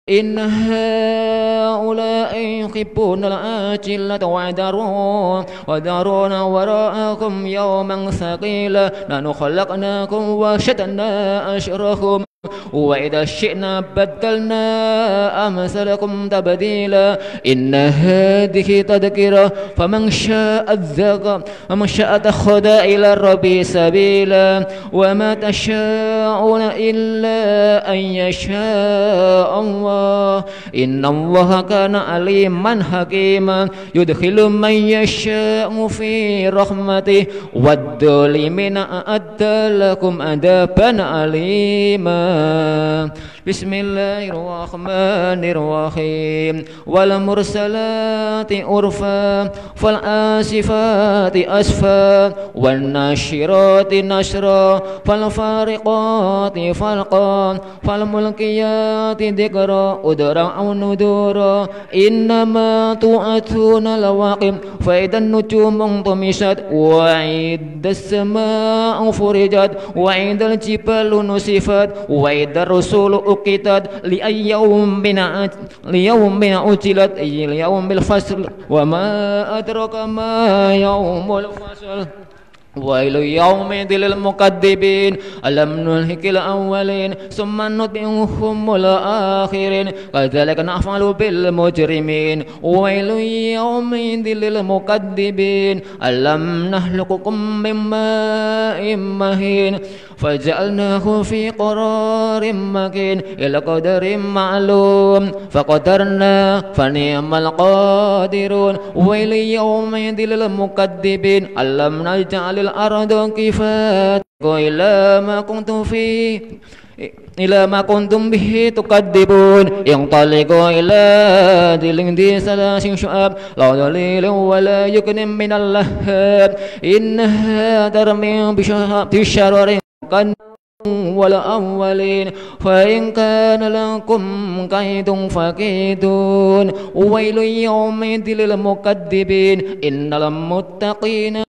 إن هؤلاء يحبون العاجلة ويذرون وراءكم يوما ثقيلا نحن خلقناكم وشددنا أشركم وإذا شئنا بدلنا أمثالكم تبديلا إن هذه تذكرة فمن شاء الذكر ومن شاء اتخذ إلى ربه سبيلا وما تشاءون إلا أن يشاء الله إن الله كان عليما حكيما يدخل من يشاء في رحمته والظالمين أعد لكم عذابا أليما بسم الله الرحمن الرحيم والمرسلات عرفا فالآسفات أسفا والناشرات نشرا فالفارقات فرقا فالملقيات ذكرا أدرا أو ندورا إنما توعدون لواقع فإذا النجوم انطمست وإذا السماء فرجت وإذا الجبال نسفت وإذا الرسول أقتت لأي يوم أجلت ليوم الفصل وما أدرك ما يوم الفصل ويل يومئذ للمكذبين ألم نهلك الأولين ثم نتبعهم الآخرين كذلك نفعل بالمجرمين ويل يومئذ للمكذبين ألم نخلقكم من ماء مهين فجعلناه في قرار مكين إلى قدر معلوم فقدرنا فنعم القادرون ويل يومئذ للمكذبين ألم نجعل الأرض كفاتا إلى ما كنتم به تكذبون انطلقوا إلى ذل ذي ثلاث شعاب لا ظليل ولا يغني من اللهب إنها ترمي بشرر والأولين فإن كان لكم كيد فكيدون ويل يومئذ للمكذبين إن المتقين